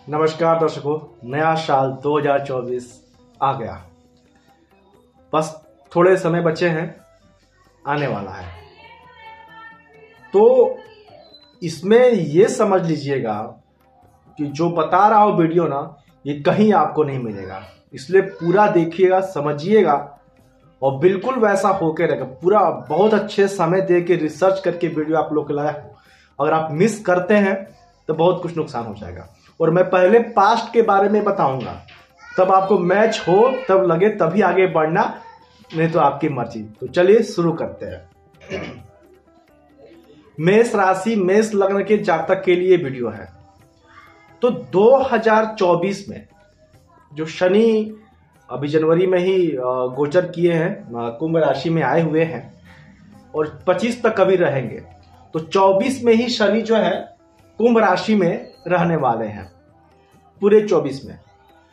नमस्कार दर्शकों, नया साल 2024 आ गया। बस थोड़े समय बचे हैं, आने वाला है। तो इसमें ये समझ लीजिएगा कि जो बता रहा हूं वीडियो ना, ये कहीं आपको नहीं मिलेगा। इसलिए पूरा देखिएगा, समझिएगा और बिल्कुल वैसा होके रहेगा। पूरा बहुत अच्छे समय दे के रिसर्च करके वीडियो आप लोग के लाया हूं। अगर आप मिस करते हैं तो बहुत कुछ नुकसान हो जाएगा। और मैं पहले पास्ट के बारे में बताऊंगा, तब आपको मैच हो तब लगे तभी आगे बढ़ना, नहीं तो आपकी मर्जी। तो चलिए शुरू करते हैं। मेष राशि, मेष लग्न के जातक के लिए वीडियो है। तो 2024 में जो शनि अभी जनवरी में ही गोचर किए हैं, कुंभ राशि में आए हुए हैं और 25 तक कभी रहेंगे। तो 24 में ही शनि जो है कुंभ राशि में रहने वाले हैं, पूरे 24 में।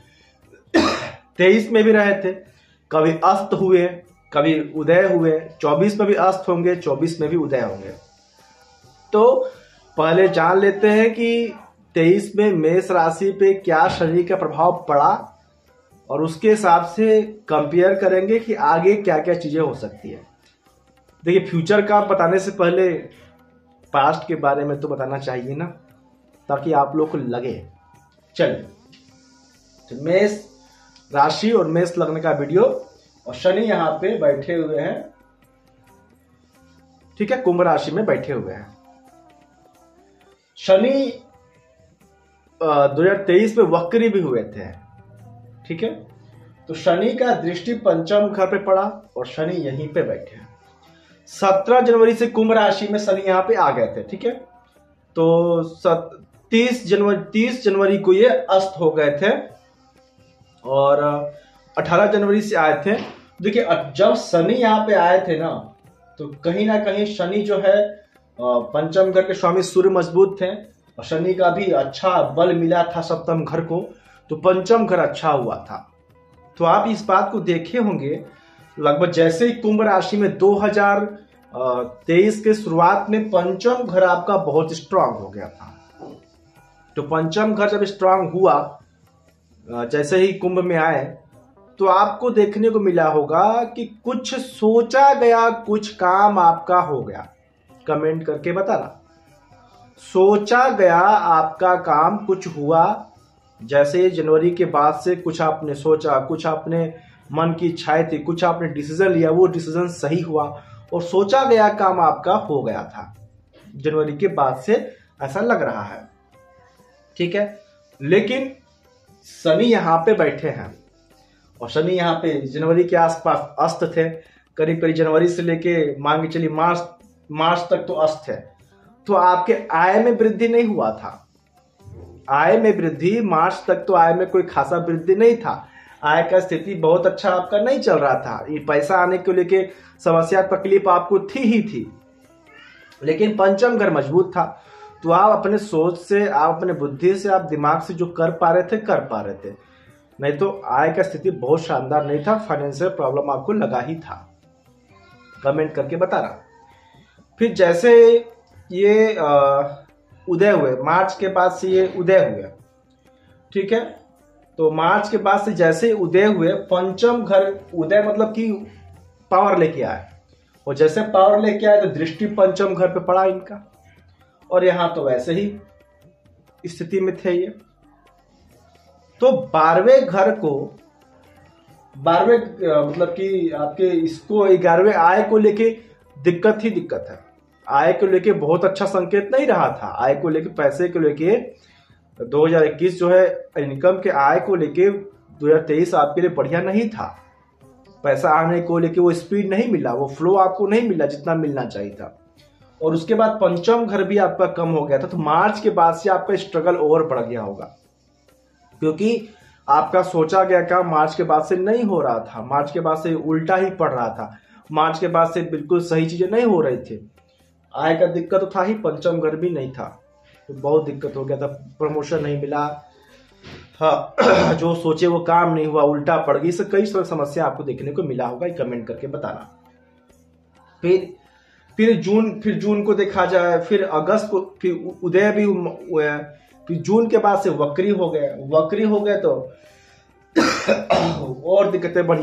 23 में भी रहे थे, कभी अस्त हुए कभी उदय हुए। 24 में भी अस्त होंगे, 24 में भी उदय होंगे। तो पहले जान लेते हैं कि 23 में मेष राशि पे क्या शनि का प्रभाव पड़ा और उसके हिसाब से कंपेयर करेंगे कि आगे क्या क्या चीजें हो सकती है। देखिए, फ्यूचर का बताने से पहले पास्ट के बारे में तो बताना चाहिए ना, ताकि आप लोग को लगे। चलिए, तो मेष राशि और मेष लग्न का वीडियो, और शनि यहां पे बैठे हुए हैं, ठीक है, कुंभ राशि में बैठे हुए हैं। शनि 2023 में वक्री भी हुए थे, ठीक है। तो शनि का दृष्टि पंचम घर पे पड़ा और शनि यहीं पे बैठे हैं। 17 जनवरी से कुंभ राशि में शनि यहां पे आ गए थे, ठीक है। तो 30 जनवरी को ये अस्त हो गए थे और 18 जनवरी से आए थे। देखिए, जब शनि यहाँ पे आए थे ना, तो कहीं ना कहीं शनि जो है पंचम घर के स्वामी सूर्य मजबूत थे और शनि का भी अच्छा बल मिला था सप्तम घर को, तो पंचम घर अच्छा हुआ था। तो आप इस बात को देखे होंगे, लगभग जैसे ही कुंभ राशि में 2023 के शुरुआत में पंचम घर आपका बहुत स्ट्रांग हो गया था। तो पंचम घर जब स्ट्रांग हुआ, जैसे ही कुंभ में आए, तो आपको देखने को मिला होगा कि कुछ सोचा गया कुछ काम आपका हो गया। कमेंट करके बताना, सोचा गया आपका काम कुछ हुआ। जैसे जनवरी के बाद से कुछ आपने सोचा, कुछ आपने मन की इच्छाएं थी, कुछ आपने डिसीजन लिया, वो डिसीजन सही हुआ और सोचा गया काम आपका हो गया था। जनवरी के बाद से ऐसा लग रहा है, ठीक है। लेकिन शनि यहां पे बैठे हैं और शनि यहां पे जनवरी के आसपास अस्त थे। करीब करीब जनवरी से लेके मान के चलिए मार्च तक तो अस्त है। तो आपके आय में वृद्धि नहीं हुआ था। आय में वृद्धि, मार्च तक तो आय में कोई खासा वृद्धि नहीं था। आय का स्थिति बहुत अच्छा आपका नहीं चल रहा था। ये पैसा आने को लेके समस्या तकलीफ आपको थी ही थी, लेकिन पंचम घर मजबूत था। तो आप अपने सोच से, आप अपने बुद्धि से, आप दिमाग से जो कर पा रहे थे। नहीं तो आय का स्थिति बहुत शानदार नहीं था, फाइनेंशियल प्रॉब्लम आपको लगा ही था। कमेंट करके बताना। फिर जैसे ये उदय हुए, मार्च के बाद से ये उदय हुए, ठीक है। तो मार्च के बाद से जैसे उदय हुए, पंचम घर उदय मतलब कि पावर लेके आए, और जैसे पावर लेके आए तो दृष्टि पंचम घर पे पड़ा इनका, और यहां तो वैसे ही स्थिति में थे ये। तो 12वें घर को, 12वें मतलब कि आपके इसको 11वें आय को लेके दिक्कत ही दिक्कत है। आय को लेके बहुत अच्छा संकेत नहीं रहा था। आय को लेके, पैसे को लेके 2021 जो है इनकम के आय को लेके 2023 आपके लिए बढ़िया नहीं था। पैसा आने को लेके वो स्पीड नहीं मिला, वो फ्लो आपको नहीं मिला जितना मिलना चाहिए था। और उसके बाद पंचम घर भी आपका कम हो गया था। तो मार्च के बाद से आपका स्ट्रगल ओवर बढ़ गया होगा, क्योंकि आपका सोचा गया काम मार्च के बाद से नहीं हो रहा था। मार्च के बाद से उल्टा ही पड़ रहा था। मार्च के बाद से बिल्कुल सही चीजें नहीं हो रही थी। आय का दिक्कत तो था ही, पंचम घर भी नहीं था, तो बहुत दिक्कत हो गया था। प्रमोशन नहीं मिला, हाँ, जो सोचे वो काम नहीं हुआ, उल्टा पड़ गई। इससे कई सारी समस्या आपको देखने को मिला होगा, कमेंट करके बताना। फिर जून को देखा जाए, फिर अगस्त को फिर उदय भी फिर जून के बाद से वक्री हो गए तो और दिक्कतें बढ़ी।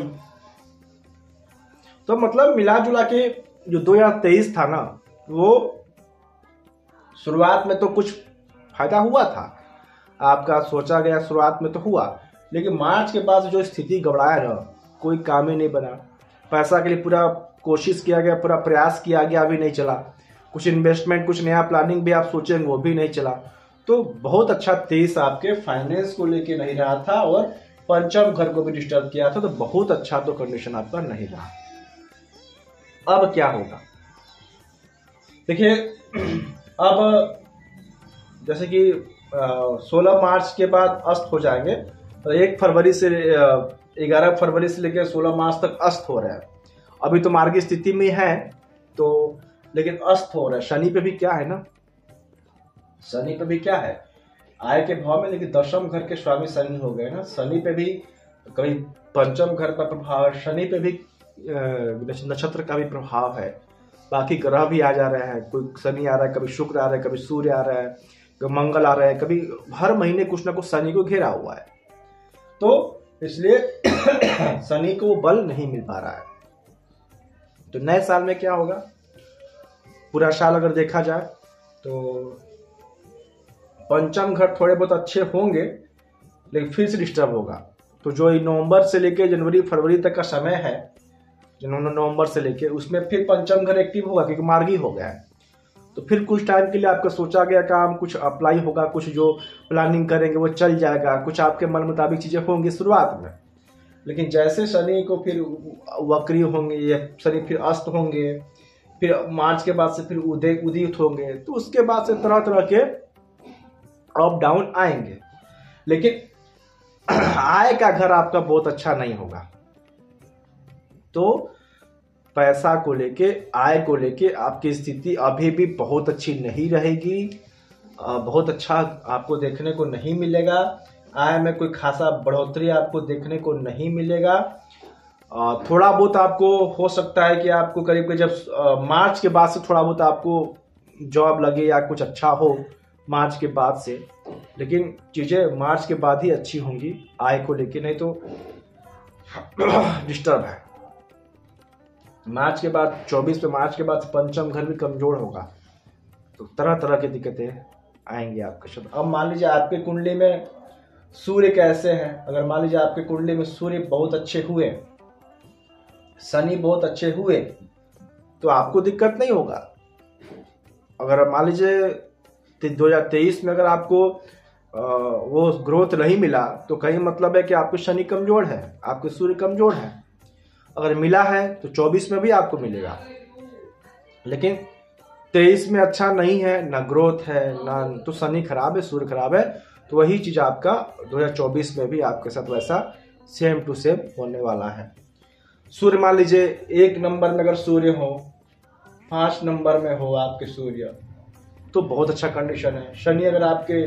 तो मतलब मिला जुला के जो 2023 था ना, वो शुरुआत में तो कुछ फायदा हुआ था, आपका सोचा गया शुरुआत में तो हुआ, लेकिन मार्च के बाद जो स्थिति गड़बड़ाया ना, कोई काम ही नहीं बना। पैसा के लिए पूरा कोशिश किया गया, पूरा प्रयास किया गया, अभी नहीं चला। कुछ इन्वेस्टमेंट, कुछ नया प्लानिंग भी आप सोचेंगे, वो भी नहीं चला। तो बहुत अच्छा 23 आपके फाइनेंस को लेके नहीं रहा था और पंचम घर को भी डिस्टर्ब किया था, तो बहुत अच्छा तो कंडीशन आपका नहीं रहा। अब क्या होगा देखिए, अब जैसे कि 16 मार्च के बाद अस्त हो जाएंगे, तो 1 फरवरी से 11 फरवरी से लेकर 16 मार्च तक अस्त हो रहा है। अभी तो मार्गी स्थिति में है, तो लेकिन अस्त हो रहा है। शनि पे भी क्या है ना, शनि पे भी क्या है, आय के भाव में, लेकिन दशम घर के स्वामी शनि हो गए ना। शनि पे भी कभी पंचम घर का प्रभाव है, शनि पे भी नक्षत्र का भी प्रभाव है, बाकी ग्रह भी आ जा रहे हैं। कोई शनि आ रहा है, कभी शुक्र आ रहा है, कभी सूर्य आ रहा है, कभी मंगल आ रहा है, कभी हर महीने कुछ ना कुछ शनि को घेरा हुआ है। तो इसलिए शनि को बल नहीं मिल पा रहा है। तो नए साल में क्या होगा, पूरा साल अगर देखा जाए तो पंचम घर थोड़े बहुत अच्छे होंगे, लेकिन फिर से डिस्टर्ब होगा। तो जो नवंबर से लेके जनवरी फरवरी तक का समय है, नवंबर से लेके, उसमें फिर पंचम घर एक्टिव होगा, क्योंकि मार्गी हो गया है। तो फिर कुछ टाइम के लिए आपका सोचा गया काम कुछ अप्लाई होगा, कुछ जो प्लानिंग करेंगे वो चल जाएगा, कुछ आपके मन मुताबिक चीजें होंगी शुरुआत में। लेकिन जैसे शनि को फिर वक्री होंगे, या शनि फिर अस्त होंगे, फिर मार्च के बाद से फिर उदित होंगे, तो उसके बाद से तरह तरह के अप डाउन आएंगे। लेकिन आय का घर आपका बहुत अच्छा नहीं होगा। तो पैसा को लेके, आय को लेके आपकी स्थिति अभी भी बहुत अच्छी नहीं रहेगी, बहुत अच्छा आपको देखने को नहीं मिलेगा। आय में कोई खासा बढ़ोतरी आपको देखने को नहीं मिलेगा। थोड़ा बहुत आपको हो सकता है कि आपको करीब जब मार्च के बाद से थोड़ा बहुत आपको जॉब लगे या कुछ अच्छा हो मार्च के बाद से, लेकिन चीजें मार्च के बाद ही अच्छी होंगी आय को लेके, नहीं तो डिस्टर्ब है। मार्च के बाद 24 पे मार्च के बाद पंचम घर भी कमजोर होगा, तो तरह तरह की दिक्कतें आएंगी आपके साथ। अब मान लीजिए आपके कुंडली में सूर्य कैसे हैं, अगर मान लीजिए आपके कुंडली में सूर्य बहुत अच्छे हुए, शनि बहुत अच्छे हुए, तो आपको दिक्कत नहीं होगा। अगर मान लीजिए 2023 में अगर आपको वो ग्रोथ नहीं मिला, तो कहीं मतलब है कि आपके शनि कमजोर है, आपके सूर्य कमजोर है। अगर मिला है तो 24 में भी आपको मिलेगा, लेकिन 23 में अच्छा नहीं है, ना ग्रोथ है, ना तो शनि खराब है, सूर्य खराब है, तो वही चीज आपका 2024 में भी आपके साथ वैसा सेम टू सेम होने वाला है। सूर्य मान लीजिए 1 नंबर में अगर सूर्य हो, 5 नंबर में हो आपके सूर्य, तो बहुत अच्छा कंडीशन है। शनि अगर आपके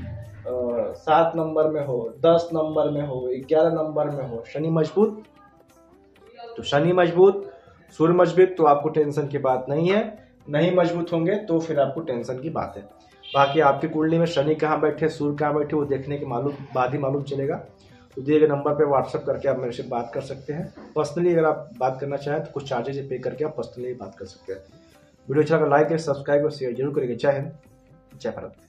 7 नंबर में हो, 10 नंबर में हो, 11 नंबर में हो, शनि मजबूत, तो शनि मजबूत, सूर्य मजबूत, तो आपको टेंशन की बात नहीं है। नहीं मजबूत होंगे तो फिर आपको टेंशन की बात है। बाकी आपकी कुंडली में शनि कहाँ बैठे, सूर्य कहाँ बैठे, वो देखने के बाद ही मालूम चलेगा। तो दिए गए नंबर पे व्हाट्सएप करके आप मेरे से बात कर सकते हैं। पर्सनली अगर आप बात करना चाहें तो कुछ चार्जेज पे करके आप पर्सनली बात कर सकते हैं। वीडियो अच्छा लगा लाइक, सब्सक्राइब और शेयर जरूर करेंगे। जय हिंद, जय भारत।